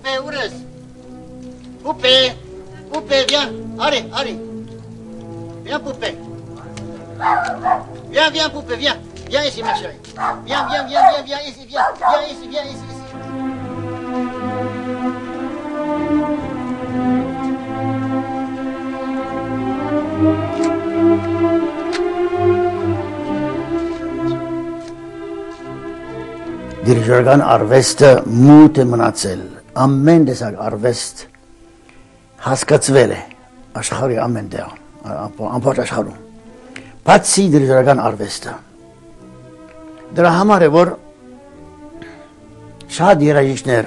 Poupée, urăs. Poupée, Poupée, viens. Allez, allez. Viens, Poupée. Viens, Poupée, viens. Viens ici, ma chérie. Viens ici, viens. Viens ici. Դիրիժորական արվեստը մութ է մնացել, ամեն տեսակ արվեստ հասկացվել է աշխարհի ամեն տեղ, ամբողջ աշխարհում, բացի դիրիժորական արվեստը։ Դրա համար է, որ շատ երաժիշտներ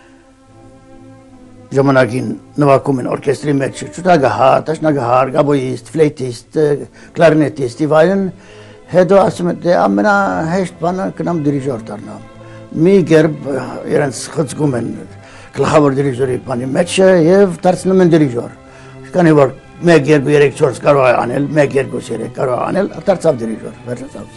ժամանակին նվագում են օրկեստրի մեջ, ճուտագահար, տաշնագահար, գաբոյիստ, ֆլեյտիստ, կլարնետիստ, եւ այլն, հետո ասում են, դե ամենահեշտ բանը գնամ դիրիժոր դառնամ։ Մի կերպ իրենց խցկում են գլխավոր դիրիժորի բանի մեջ եւ դարձնում են դիրիժոր։ Քանի որ 1 2 3 4 կարող է անել, 1 2 3 կարող է անել, դարձավ դիրիժոր, վերջացավ։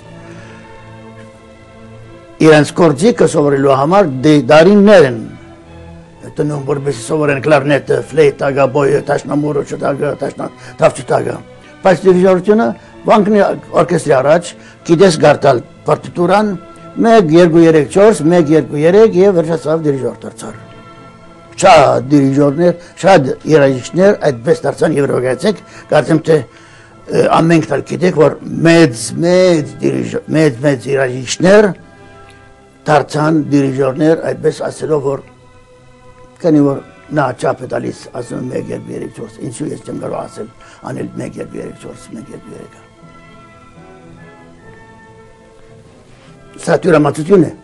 Իրենց կորձիկը սովորելու համար դարիններ են տնում, որպես սովորեն կլարնետը, ֆլեյտը, գաբոյը, տաշնամուրը, չտագը, տավչտագը։ Բայց դիրիժորությունը վանկնի օրկեստրի առաջ գիտես գարտալ պարտիտուրան 1 2 3 4 1 2 3 եւ վերջացավ դիրիժոր դարձար։ Շատ դիրիժորներ, շատ երաժիշտներ այդպես դարձան եւ ռոգացեք, կարծեմ թե ամենք տալ գիտեք, որ մեծ երաժիշտներ դարձան դիրիժորներ, այդպես ասելով, որ քանի որ նա չափ է տալիս, ասում 1 2 3 4, ինչու ես չեմ կարող ասել, անել 1 2 3 4 1 2 3 Սա թյուրամացություն է։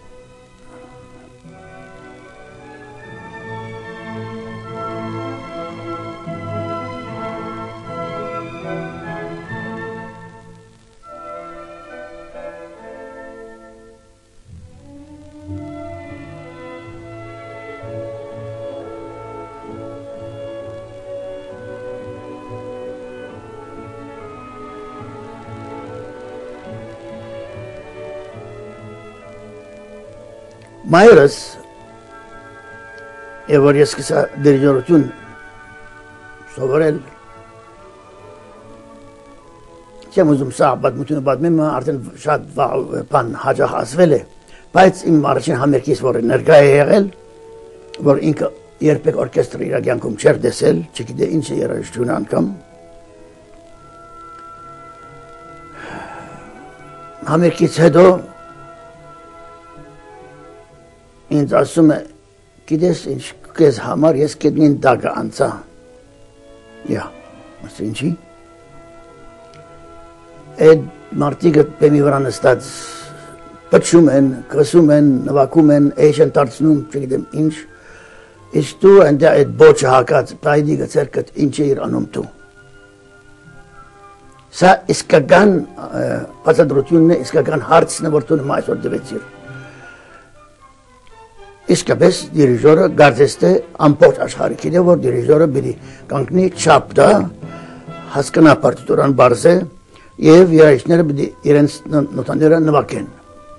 Մայրս, եւ որ ես սկսա դիրիժորություն սովորել, չեմ ուզում սա պատմությունը պատմեմ, արդեն շատ բան հաջող ասվել է, բայց իմ առաջին համերգից, որ ներկա է եղել, որ ինքը երբեք օրկեստրի իր կյանքում չէր տեսել, չգիտե ինչ է երաժշտություն անգամ, համերգից հետո ինձ ասում է, գիտես ինչ, քեզ համար ես գետնին դագը անցա։ Ասա ինչի։ Այդ մարդիկը բեմի վրա նստած պտշում են, կսում են, նվագում են, էշ են դարձնում, չգիտեմ ինչ, իսկ դու այնտեղ այդ բոչը հակած, պայդի գծերքդ ինչ էիր անում դու։ Սա իսկական բացատրությունն է, իսկական հարցն է, որ դու նման այսօր դվեցիր։ Իսկապես դիրիժորը գարձես թե ամբողջ աշխարհի գիտե, որ դիրիժորը պիտի կանգնի չափտա, հասկանա պարտիտուրան բարձ է եւ երաժիշտները պիտի իրենց նոտաները նվագեն։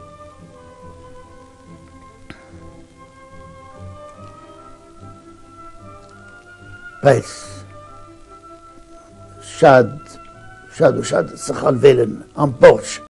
Բայց շատ սխալվել են ամբողջ